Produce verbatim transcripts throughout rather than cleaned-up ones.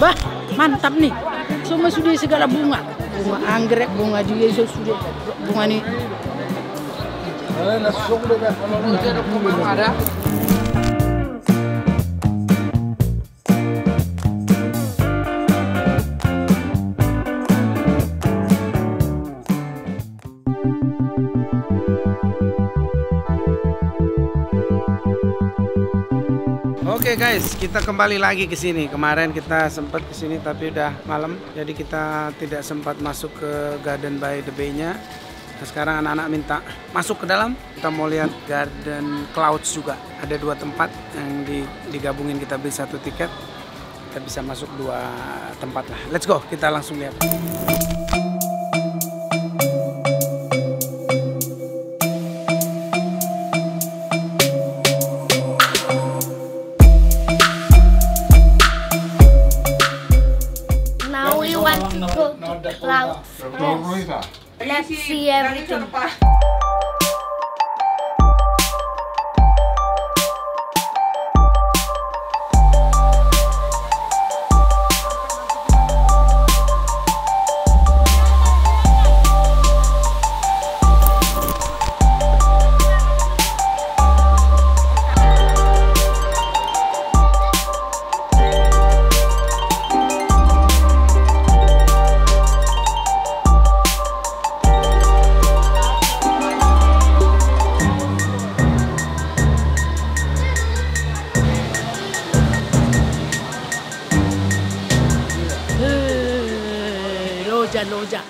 Bah, mantap nih. Semua sudah segala bunga. Bunga anggrek, bunga juga sudah. Bunga nih. Ada. Oke guys, kita kembali lagi ke sini. Kemarin kita sempat ke sini tapi udah malam, jadi kita tidak sempat masuk ke Garden by the Bay-nya. Nah, sekarang anak-anak minta masuk ke dalam. Kita mau lihat Garden Clouds juga. Ada dua tempat yang digabungin, kita beli satu tiket. Kita bisa masuk dua tempat lah. Let's go, kita langsung lihat. Clouds. Yes. Let's see everything. Loja, loja.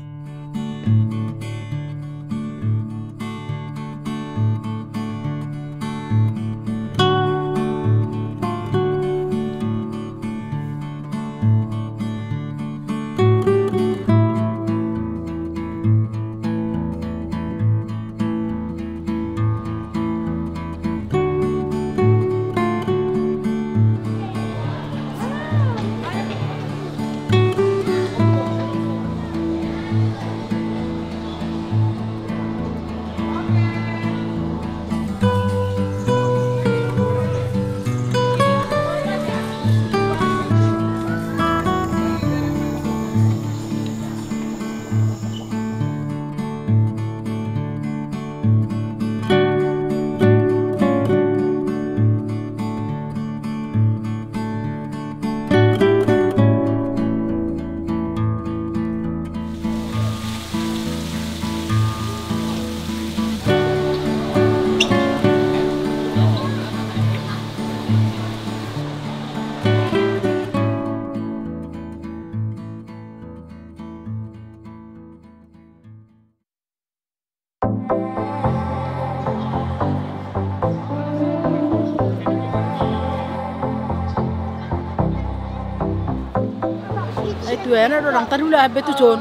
Itu enak orang tadi udah habis tuh John.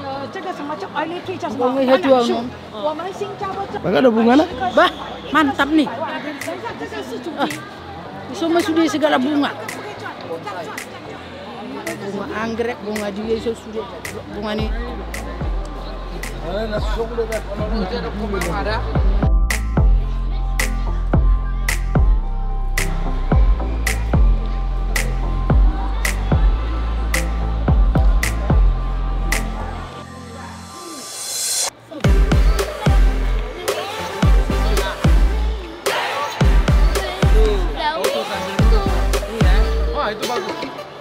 Bagaimana ada bunga lah? Bah, mantap nih. Ah, semua sudah segala bunga. Bunga anggrek, bunga juga sudah. Bunga nih. Ada. Itu bagus.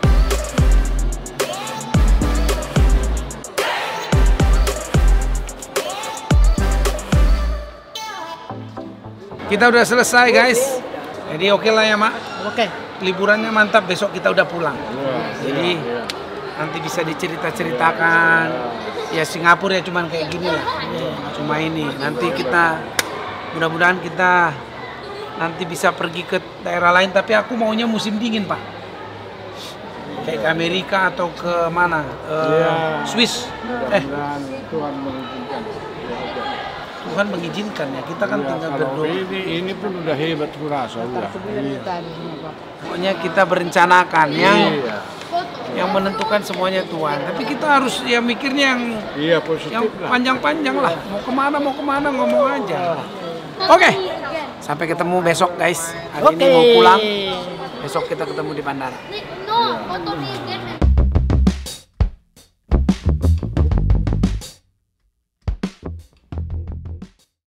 Kita udah selesai guys. Jadi oke okay lah ya Mak. Oke. Okay. Liburannya mantap, besok kita udah pulang. Jadi nanti bisa dicerita-ceritakan. Ya Singapura ya cuman kayak gini lah. Cuma ini. Nanti kita mudah-mudahan kita nanti bisa pergi ke daerah lain. Tapi aku maunya musim dingin Pak. Kayak ke Amerika atau ke mana? Uh, ya, Swiss. Eh. Tuhan mengizinkan. Tuhan mengizinkan ya. Kita kan ya, tinggal berdoa. Ini, ini pun udah hebat kurasa udah. Iya. Pokoknya kita berencanakan yang iya. yang menentukan semuanya Tuhan. Tapi kita harus ya mikirnya yang iya, positif yang panjang-panjang lah. Mau kemana mau kemana ngomong aja. Oke. Okay. Sampai ketemu besok guys. Hari okay. ini mau pulang. Besok kita ketemu di bandara. No, foto